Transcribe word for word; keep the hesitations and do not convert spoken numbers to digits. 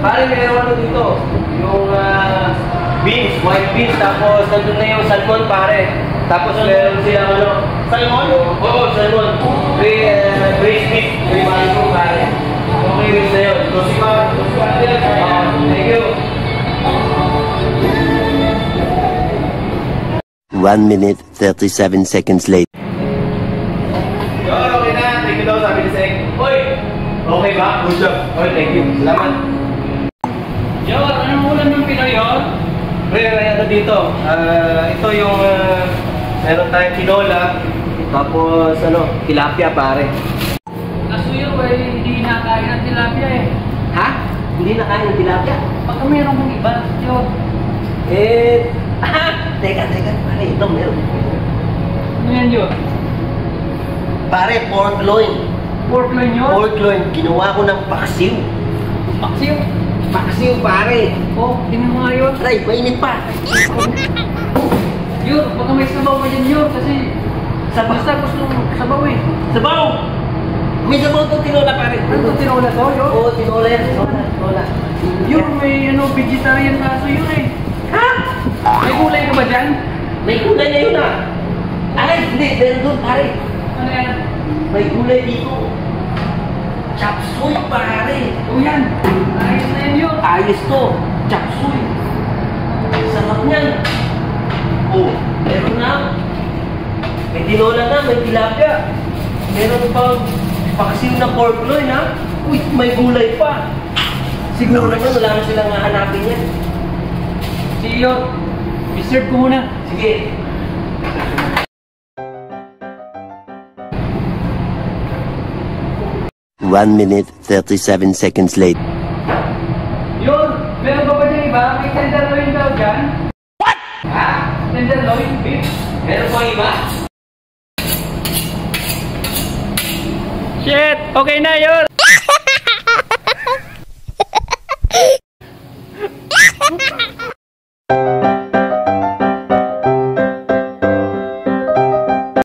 Pare, meron ano dito. Yung uh, beans, white beans. Tapos nandun na yung salmon, pare. Tapos meron silang ano. Salmon? Oo, oh, salmon. Gray, uh, gray stick. Gray mango, pare. Okay, wait na yun. So, si Pare. Thank you. one minute, thirty-seven seconds later. Yo, okay na. Thank you daw, sabi ni Sek. Hoy! Okay ba? Good job. Hoy, thank you. Salamat. Yo, anong ulam ng Pinoy yun? Pre, ano dito? Uh, ito yung uh, meron tayong tinola. Tapos ano, tilapia pare. Kaso yun, eh, hindi nakain ng tilapia eh. Ha? Hindi na kain ng tilapia? Baka mayroon mong iba, yun. Eh, ah, teka, teka, pare, ito meron. Ano yan yun? Pare, pork loin. Pork loin yun? Pork loin, ginawa ko ng paksiw. Paksiw? Paksiw, pare. Oh, tingnan mo nga yun. Try, mainit pa. Yun, baka may sabaw ka dyan yun, kasi sa basta gusto mong sabaw eh. Sabaw! May sabaw to tinola, pare. Ano ito tinola to, yun? Oo, tinola yan, tinola, tinola. Yun, may ano, vegetarian kaso yun eh. Ha? May gulay ka ba dyan? May gulay na yun ah. Ay, hindi, meron doon, pare. Ano yan? May gulay dito. Chop suey, pare. O yan, ayos na yan yun. Ayos to. Chop suey. Sarap niyan. Oh, meron na. May tinola na, may tilapia. Meron pang paksiw na pork loin ha. Uy, may gulay pa. Siguro naman wala na silang hahanapin yan. Sige yun, i-serve ko muna. Sige. one minute, thirty-seven seconds later. Yun, meron pa ba dyan iba? May tenderloin daw dyan? What? Ha? Tenderloin, beef? Meron pang iba? Shit! Okay na yun!